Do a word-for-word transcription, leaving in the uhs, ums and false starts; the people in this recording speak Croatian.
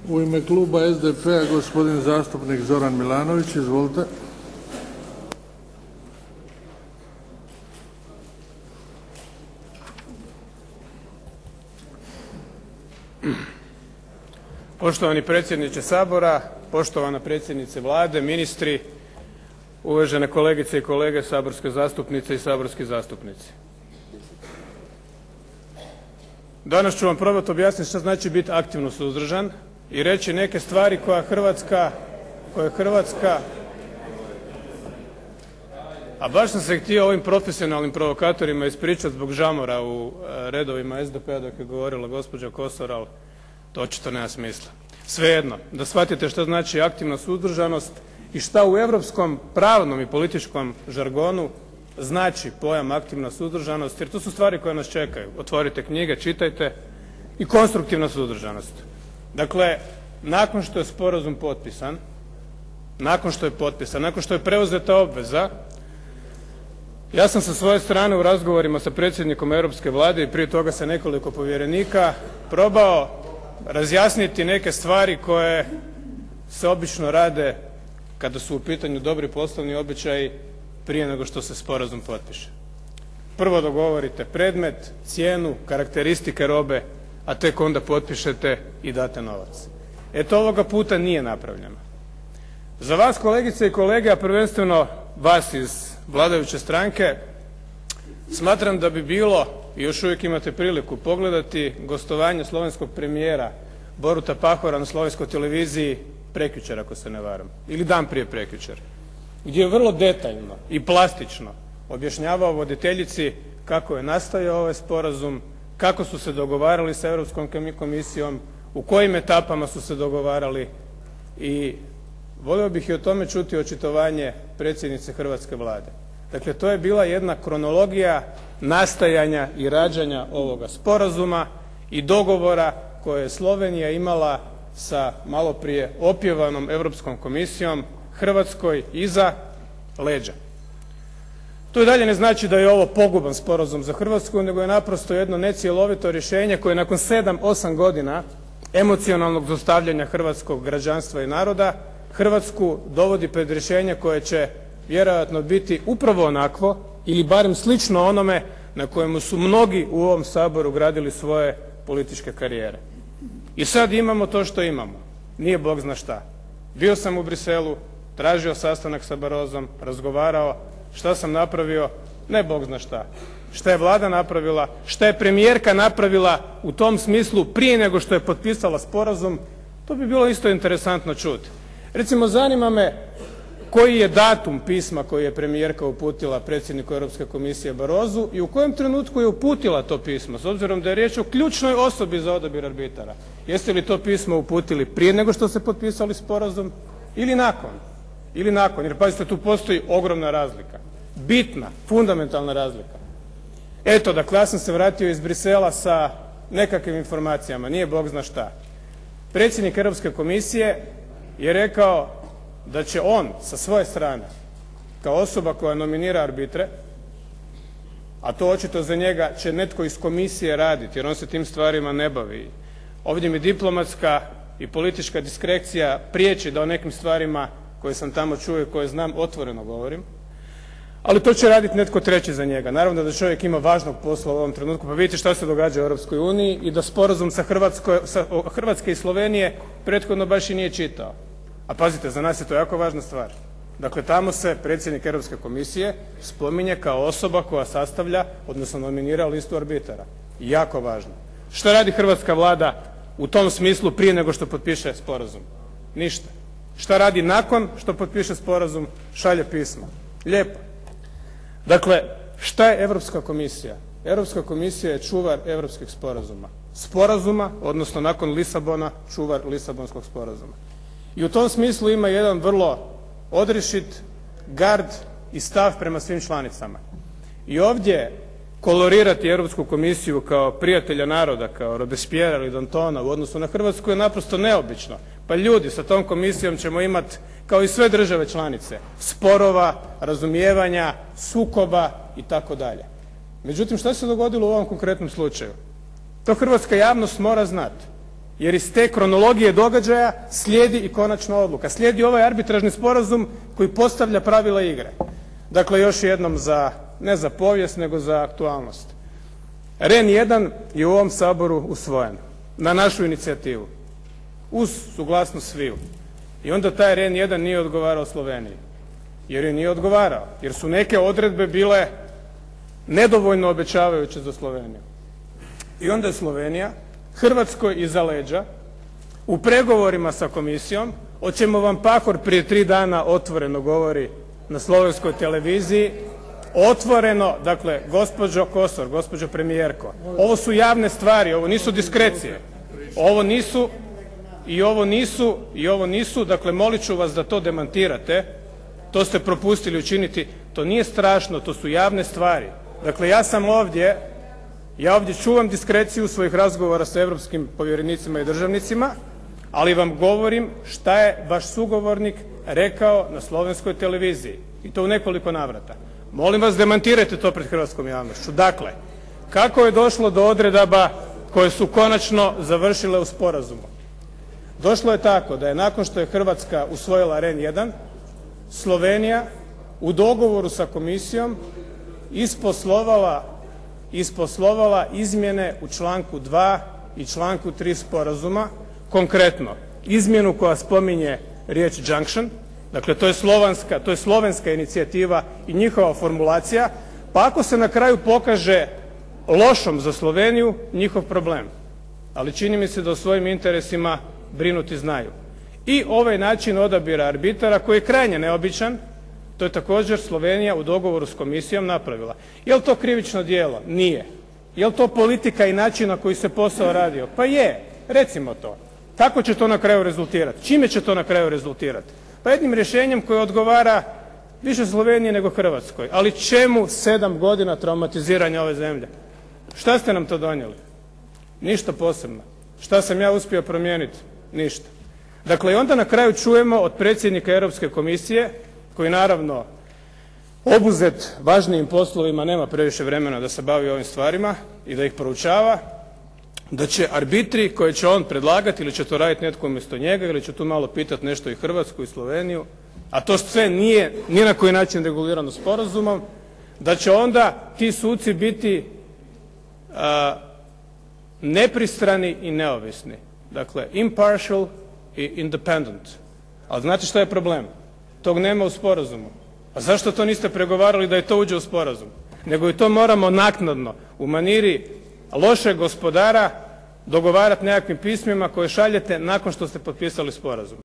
U ime kluba es de pe-a gospodin zastupnik Zoran Milanović. Izvolite. Poštovani predsjedniče Sabora, poštovana predsjednice Vlade, ministri, uvažene kolegice i kolege saborske zastupnice i saborski zastupnici. Danas ću vam probati objasniti što znači biti aktivno suzdržan i reći neke stvari koje Hrvatska, koje Hrvatska, a baš sam se htio ovim profesionalnim provokatorima ispričati zbog žamora u redovima es de pe-a dok je govorila gospođa Kosor, ali to očito nema smisla. Svejedno, da shvatite što znači aktivna suzdržanost i šta u europskom pravnom i političkom žargonu znači pojam aktivna suzdržanost, jer to su stvari koje nas čekaju. Otvorite knjige, čitajte. I konstruktivna suzdržanost. Dakle, nakon što je sporazum potpisan, nakon što je potpisan, nakon što je preuzeta obveza, ja sam sa svoje strane u razgovorima sa predsjednikom Europske Vlade i prije toga sa nekoliko povjerenika probao razjasniti neke stvari koje se obično rade kada su u pitanju dobri poslovni običaji prije nego što se sporazum potpiše. Prvo dogovorite predmet, cijenu, karakteristike robe, a tek onda potpišete i date novac. Eto, ovoga puta nije napravljeno. Za vas, kolegice i kolege, a prvenstveno vas iz vladajuće stranke, smatram da bi bilo, i još uvijek imate priliku pogledati, gostovanje slovenskog premijera Boruta Pahora na slovenskoj televiziji prekjučer, ako se ne varam, ili dan prije prekjučer, gdje je vrlo detaljno i plastično objašnjavao voditeljici kako je nastajao ovaj sporazum, kako su se dogovarali sa Europskom komisijom, u kojim etapama su se dogovarali i volio bih i o tome čuti očitovanje predsjednice hrvatske Vlade. Dakle, to je bila jedna kronologija nastajanja i rađanja ovoga sporazuma i dogovora koje je Slovenija imala sa maloprije opjevanom Europskom komisijom, Hrvatskoj iza leđa. To i dalje ne znači da je ovo poguban sporazum za Hrvatsku, nego je naprosto jedno necjelovito rješenje koje nakon sedam, osam godina emocionalnog zlostavljanja hrvatskog građanstva i naroda Hrvatsku dovodi pred rješenje koje će vjerojatno biti upravo onakvo ili barem slično onome na kojemu su mnogi u ovom Saboru gradili svoje političke karijere. I sad imamo to što imamo. Nije Bog zna šta. Bio sam u Bruxellesu, tražio sastanak sa Barrosom, razgovarao. Šta sam napravio? Ne Bog zna šta. Šta je Vlada napravila? Šta je premijerka napravila u tom smislu prije nego što je potpisala sporazum? To bi bilo isto interesantno čuti. Recimo, zanima me koji je datum pisma koji je premijerka uputila predsjedniku Europske komisije Barrosu i u kojem trenutku je uputila to pismo, s obzirom da je riječ o ključnoj osobi za odabir arbitara. Jeste li to pismo uputili prije nego što ste potpisali sporazum ili nakon? Ili nakon, jer pazite, tu postoji ogromna razlika. Bitna, fundamentalna razlika. Eto, dakle, ja sam se vratio iz Bruxellesa sa nekakvim informacijama, nije Bog zna šta. Predsjednik Europske komisije je rekao da će on sa svoje strane, kao osoba koja nominira arbitre, a to očito za njega će netko iz komisije raditi, jer on se tim stvarima ne bavi. Ovdje mi diplomatska i politička diskrecija priječi da o nekim stvarima koje sam tamo čuo i koje znam otvoreno govorim, ali to će raditi netko treći za njega. Naravno da čovjek ima važnog posla u ovom trenutku, pa vidite što se događa u Europskoj uniji i da sporazum sa, Hrvatskoj, sa Hrvatske i Slovenije prethodno baš i nije čitao. A pazite, za nas je to jako važna stvar. Dakle, tamo se predsjednik Europske komisije spominje kao osoba koja sastavlja, odnosno nominira listu arbitara. Jako važno. Što radi hrvatska Vlada u tom smislu prije nego što potpiše sporazum? Ništa. Šta radi nakon što potpiše sporazum? Šalje pisma. Lijepo. Dakle, šta je Europska komisija? Europska komisija je čuvar europskih sporazuma. Sporazuma, odnosno nakon Lisabona, čuvar Lisabonskog sporazuma. I u tom smislu ima jedan vrlo odrješit gard i stav prema svim članicama. I ovdje kolorirati Europsku komisiju kao prijatelja naroda, kao Robespierre ili Dantona u odnosu na Hrvatsku je naprosto neobično. Pa ljudi, sa tom komisijom ćemo imati, kao i sve države članice, sporova, razumijevanja, sukoba i tako dalje. Međutim, što se dogodilo u ovom konkretnom slučaju? To hrvatska javnost mora znati. jer iz te kronologije događaja slijedi i konačna odluka. Slijedi ovaj arbitražni sporazum koji postavlja pravila igre. Dakle, još jednom za, ne za povijest, nego za aktualnost. Rehn jedan je u ovom Saboru usvojen na našu inicijativu uz suglasnost sviju. I onda taj Rehn jedan nije odgovarao Sloveniji. Jer je nije odgovarao. Jer su neke odredbe bile nedovoljno obećavajuće za Sloveniju. I onda je Slovenija Hrvatskoj iza leđa u pregovorima sa komisijom, o čemu vam Pahor prije tri dana otvoreno govori na slovenskoj televiziji, otvoreno, dakle, gospođo Kosor, gospođo premijerko, ovo su javne stvari, ovo nisu diskrecije. Ovo nisu i ovo nisu, i ovo nisu, dakle, molit ću vas da to demantirate, to ste propustili učiniti, to nije strašno, to su javne stvari. Dakle, ja sam ovdje, ja ovdje čuvam diskreciju svojih razgovora sa europskim povjerenicima i državnicima, ali vam govorim šta je vaš sugovornik rekao na slovenskoj televiziji i to u nekoliko navrata. Molim vas, demantirajte to pred hrvatskom javnošću. Dakle, kako je došlo do odredaba koje su konačno završile u sporazumu? Došlo je tako da je nakon što je Hrvatska usvojila Rehn jedan, Slovenija u dogovoru sa komisijom isposlovala, isposlovala izmjene u članku dva i članku tri sporazuma, konkretno izmjenu koja spominje riječ junction, dakle to je slovanska, to je slovenska inicijativa i njihova formulacija, pa ako se na kraju pokaže lošom za Sloveniju, njihov problem. Ali čini mi se da o svojim interesima brinuti znaju. I ovaj način odabira arbitara koji je krajnje neobičan, to je također Slovenija u dogovoru s komisijom napravila. Je li to krivično djelo? Nije. Je li to politika i način na koji se posao radio? Pa je. Recimo to. Kako će to na kraju rezultirati? Čime će to na kraju rezultirati? Pa jednim rješenjem koje odgovara više Sloveniji nego Hrvatskoj. Ali čemu sedam godina traumatiziranja ove zemlje? Šta ste nam to donijeli? Ništa posebno. Šta sam ja uspio promijeniti? Ništa. Dakle, i onda na kraju čujemo od predsjednika Europske komisije, koji naravno obuzet važnijim poslovima nema previše vremena da se bavi ovim stvarima i da ih proučava, da će arbitri koje će on predlagati ili će to raditi netko umjesto njega ili će tu malo pitati nešto i Hrvatsku i Sloveniju, a to sve nije ni na koji način regulirano sporazumom, da će onda ti suci biti a, nepristrani i neovisni. Dakle, impartial i independent. Ali znate što je problem? Tog nema u sporazumu. A zašto to niste pregovarali da i to uđe u sporazum? Nego i to moramo naknadno u maniri lošeg gospodara dogovarati nekakvim pismima koje šaljete nakon što ste potpisali sporazum.